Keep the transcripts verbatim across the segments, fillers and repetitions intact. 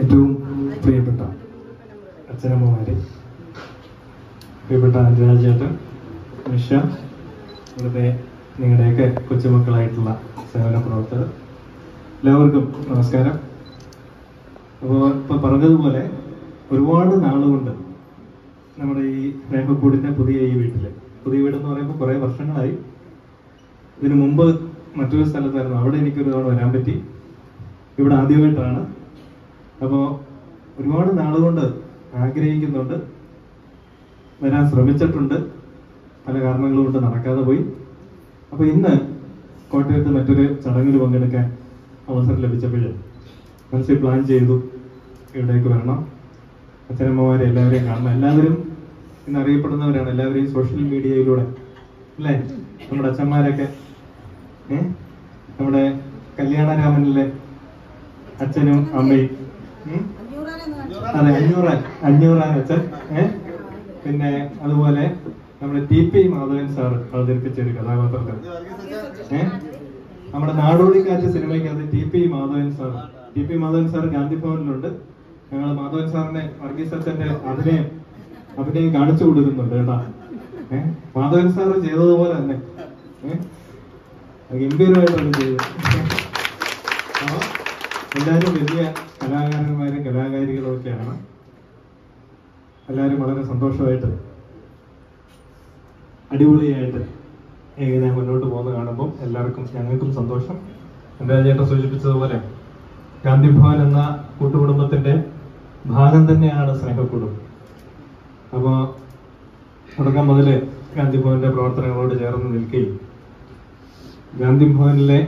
ഏറ്റവും പ്രിയപ്പെട്ട അച്ഛനമ്മമാരെ, പ്രിയപ്പെട്ട രാജേട്ടൻ, നിഷ, ഇവിടുത്തെ നിങ്ങളുടെയൊക്കെ കൊച്ചുമക്കളായിട്ടുള്ള സേവന പ്രവർത്തകർ, എല്ലാവർക്കും നമസ്കാരം. അപ്പോൾ ഇപ്പം പറഞ്ഞതുപോലെ ഒരുപാട് നാളുകൊണ്ട് നമ്മുടെ ഈ സ്നേഹക്കൂടിൻ്റെ പുതിയ ഈ വീട്ടിൽ, പുതിയ വീടെന്ന് പറയുമ്പോൾ കുറേ വർഷങ്ങളായി. ഇതിനു മുമ്പ് മറ്റൊരു സ്ഥലത്തായിരുന്നു, അവിടെ എനിക്കൊരു തവണ വരാൻ പറ്റി. ഇവിടെ ആദ്യമായിട്ടാണ്. അപ്പോൾ ഒരുപാട് നാളുകൊണ്ട് ആഗ്രഹിക്കുന്നുണ്ട്, വരാൻ ശ്രമിച്ചിട്ടുണ്ട്, പല കാരണങ്ങൾ കൊണ്ട് നടക്കാതെ പോയി. അപ്പോൾ ഇന്ന് കോട്ടയത്ത് മറ്റൊരു ചടങ്ങിൽ പങ്കെടുക്കാൻ അവസരം ലഭിച്ചപ്പോൾ മനസ്സിൽ പ്ലാൻ ചെയ്തു, ഇവിടേക്ക് വരണം, അച്ഛനമ്മമാരെ എല്ലാവരെയും കാണണം. എല്ലാവരും ഇന്ന് അറിയപ്പെടുന്നവരാണ്, എല്ലാവരെയും സോഷ്യൽ മീഡിയയിലൂടെ അല്ലേ? നമ്മുടെ അച്ഛന്മാരൊക്കെ ഏ നമ്മുടെ കല്യാണരാമനിലെ അച്ഛനും അമ്മയും, അതെ, അഞ്ഞൂറാൻ അഞ്ഞൂറാൻ അച്ഛൻ, ഏഹ് പിന്നെ അതുപോലെ നമ്മുടെ ടി പി മാധവൻ സാറ് അവതരിപ്പിച്ച ഒരു കഥാപാത്രത്തിൽ, ഏഹ് നമ്മുടെ നാടോടിക്കാറ്റ് സിനിമയ്ക്കകത്ത് T P Madhavan sir T P Madhavan sir Gandhi ഭവനിലുണ്ട്. ഞങ്ങൾ മാധവൻ സാറിനെ വർഗീസ് അച്ഛന്റെ അഭിനയം അഭിനയം കാണിച്ചു കൊടുക്കുന്നുണ്ട് കേട്ടാ. ഏഹ് മാധവൻ സാറ് ചെയ്തതുപോലെ തന്നെ ഏഹ് ഗംഭീരമായിട്ടാണ് ചെയ്തത്. അപ്പൊ എല്ലാവരും വലിയ കലാകാരന്മാരും കലാകാരികളും ഒക്കെയാണ്. എല്ലാവരും വളരെ സന്തോഷമായിട്ട് അടിപൊളിയായിട്ട് എങ്ങനെ മുന്നോട്ട് പോകുന്ന കാണുമ്പോൾ എല്ലാവർക്കും ഞങ്ങൾക്കും സന്തോഷം. എൻ്റെ ചേട്ടൻ സൂചിപ്പിച്ചതുപോലെ ഗാന്ധി ഭവൻ എന്ന കൂട്ടുകുടുംബത്തിന്റെ ഭാഗം തന്നെയാണ് സ്നേഹക്കൂടും. അപ്പോൾ തുടക്കം മുതൽ ഗാന്ധി ഭവന്റെ പ്രവർത്തനങ്ങളോട് ചേർന്ന് നിൽക്കുകയും ഗാന്ധി ഭവനിലെ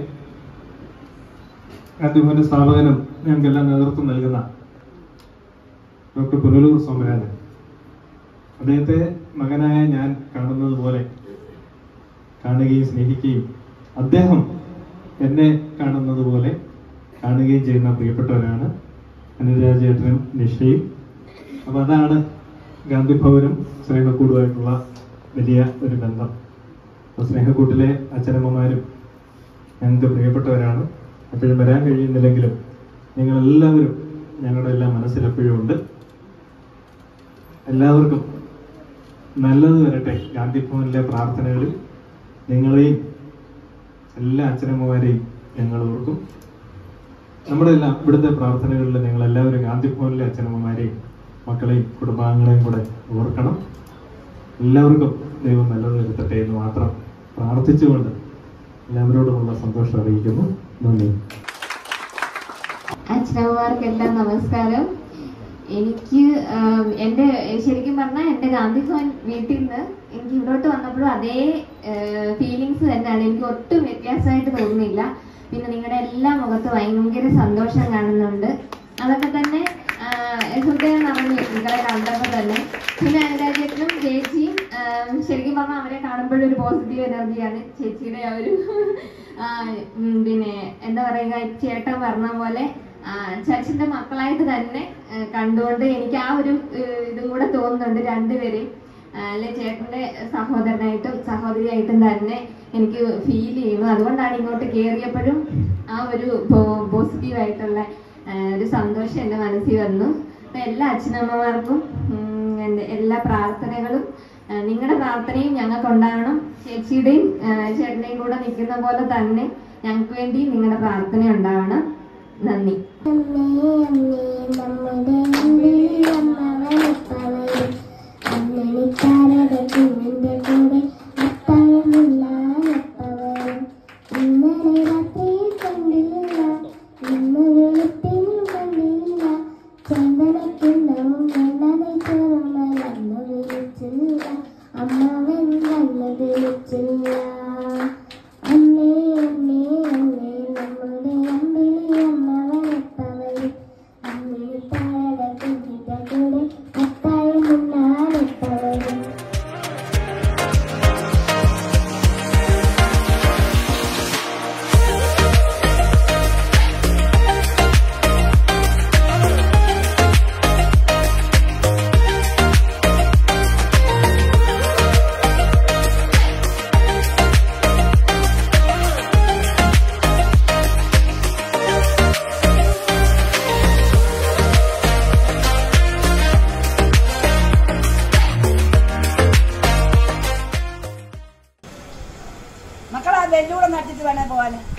ഗാന്ധി ഭവന്റെ സ്ഥാപകനും ഞങ്ങൾക്കെല്ലാം നേതൃത്വം നൽകുന്ന ഡോക്ടർ പുനലൂർ സോമരാജൻ, അദ്ദേഹത്തെ മകനായ ഞാൻ കാണുന്നത് പോലെ കാണുകയും സ്നേഹിക്കുകയും അദ്ദേഹം എന്നെ കാണുന്നത് പോലെ കാണുകയും ചെയ്യുന്ന പ്രിയപ്പെട്ടവരാണ് അനുരാജേട്ടനും നിഷയും. അപ്പം അതാണ് ഗാന്ധി ഭവനും സ്നേഹക്കൂടുമായിട്ടുള്ള വലിയ ഒരു ബന്ധം. അപ്പോൾ സ്നേഹക്കൂട്ടിലെ അച്ഛനമ്മമാരും ഞങ്ങൾക്ക് പ്രിയപ്പെട്ടവരാണ്. എപ്പോഴും വരാൻ കഴിയുന്നില്ലെങ്കിലും നിങ്ങളെല്ലാവരും ഞങ്ങളുടെ എല്ലാം മനസ്സിലെപ്പോഴും ഉണ്ട്. എല്ലാവർക്കും നല്ലത് വരട്ടെ. ഗാന്ധി ഭവനിലെ പ്രാർത്ഥനകളിൽ നിങ്ങളെയും എല്ലാ അച്ഛനമ്മമാരെയും ഞങ്ങൾ ഓർക്കും. നമ്മുടെ എല്ലാം ഇവിടുത്തെ പ്രാർത്ഥനകളിൽ നിങ്ങൾ എല്ലാവരും ഗാന്ധി ഭവനിലെ അച്ഛനമ്മമാരെയും മക്കളെയും കുടുംബാംഗങ്ങളെയും കൂടെ ഓർക്കണം. എല്ലാവർക്കും ദൈവം നല്ലത് വരുത്തട്ടെ എന്ന് മാത്രം പ്രാർത്ഥിച്ചുകൊണ്ട് എല്ലാവരോടുമുള്ള സന്തോഷം അറിയിക്കുന്നു. നന്ദി. അച്ഛനമ്മമാർക്കെല്ലാം നമസ്കാരം. എനിക്ക് എൻ്റെ ശരിക്കും പറഞ്ഞാൽ എൻ്റെ ഗാന്ധി ഭവൻ വീട്ടിൽ നിന്ന് എനിക്ക് ഇവിടോട്ട് വന്നപ്പോഴും അതേ ഫീലിങ്സ് തന്നെയാണ്. എനിക്ക് ഒട്ടും വ്യത്യാസമായിട്ട് തോന്നുന്നില്ല. പിന്നെ നിങ്ങളുടെ എല്ലാ മുഖത്ത് ഭയങ്കര സന്തോഷം കാണുന്നുണ്ട്. അതൊക്കെ തന്നെ ഹൃദയം നിറഞ്ഞു നിങ്ങളെ കണ്ടപ്പോൾ തന്നെ. പിന്നെ അനുരാജേട്ടനും ചേച്ചിയും ശരിക്കും പറഞ്ഞാൽ അവരെ കാണുമ്പോഴൊരു ഒരു പോസിറ്റീവ് എനർജിയാണ്. ചേച്ചിയുടെ ആ ഒരു പിന്നെ എന്താ പറയുക, ചേട്ടൻ പറഞ്ഞ പോലെ ചേച്ചിന്റെ മക്കളായിട്ട് തന്നെ കണ്ടുകൊണ്ട് എനിക്ക് ആ ഒരു ഇതും കൂടെ തോന്നുന്നുണ്ട്. രണ്ടുപേരെയും അല്ലെ ചേട്ടന്റെ സഹോദരനായിട്ടും സഹോദരിയായിട്ടും തന്നെ എനിക്ക് ഫീൽ ചെയ്യുന്നു. അതുകൊണ്ടാണ് ഇങ്ങോട്ട് കയറിയപ്പോഴും ആ ഒരു പോസിറ്റീവായിട്ടുള്ള ഒരു സന്തോഷം എൻ്റെ മനസ്സിൽ വന്നു. അപ്പം എല്ലാ അച്ഛനമ്മമാർക്കും എൻ്റെ എല്ലാ പ്രാർത്ഥനകളും, നിങ്ങളുടെ പ്രാർത്ഥനയും ഞങ്ങൾക്ക് ഉണ്ടാവണം. ചേച്ചിയുടെയും ചേട്ടൻ്റെയും കൂടെ നിൽക്കുന്ന പോലെ തന്നെ ഞങ്ങൾക്ക് വേണ്ടി നിങ്ങളുടെ പ്രാർത്ഥന ഉണ്ടാവണം. നന്ദി. അമ്മേ അമ്മേ നമ്മുടെ അമ്പിളി അമ്മ വരപ്പവൾ അമ്മേ താഴെ വെല്ലൂടെ നടത്തിട്ട് വേണേ പോവാന്.